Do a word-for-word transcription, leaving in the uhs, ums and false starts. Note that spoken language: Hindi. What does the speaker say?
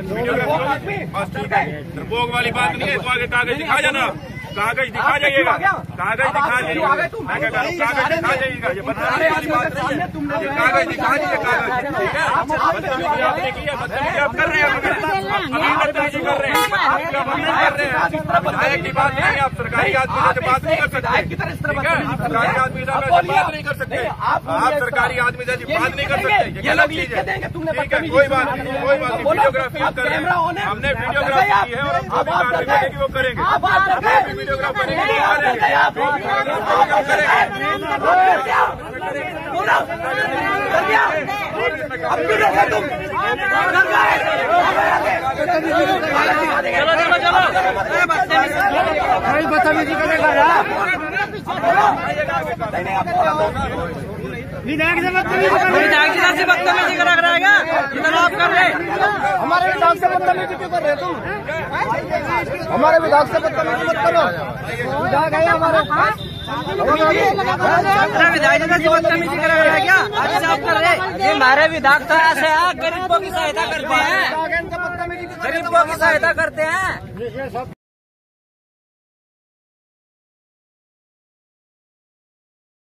डरपोक वाली बात नहीं है। तो आगे कागज दिखा जाना, कागज दिखा जाइएगा, कागज दिखा जाइएगा, कागज दिखा जाइएगा। ये बताने वाली बात नहीं है, कागज दिखा दीजिए, कागज। ठीक है, बदतमीजी आपने की है, बदतमीजी आप कर रहे हैं, अभी बदतमीजी कर रहे हैं, आप अभी कर रहे हैं। विधायक की बात नहीं, आप सरकारी आदमी से बात नहीं कर सकते। ठीक है, सरकारी आदमी से बात नहीं कर सकते, आप सरकारी आदमी से बात नहीं कर सकते, ये गलत चीज है। ठीक है, कोई बात नहीं, कोई बात नहीं। वीडियोग्राफी कर रहे हैं, हमने वीडियोग्राफी की है और हम जो भी कार्रवाई करेंगे वो करेंगे। वीडियोग्राफ करेंगे, बदतमीजी करेगा विधायक से बदतमीजी विधायक से बदतमीजी करा रहेगा। इतना आप कर रहे हमारे विधायक से बदतमीजी क्यों कर रहे तुम? हमारे विधायक से बदतमीजी मत करो। विधायक है हमारे विधायक से बदतमीजी करा रहा है क्या? आज आप कर रहे ये हमारे विधायक तो ऐसे है, गरीबों की सहायता करते हैं, गरीबों की सहायता करते हैं।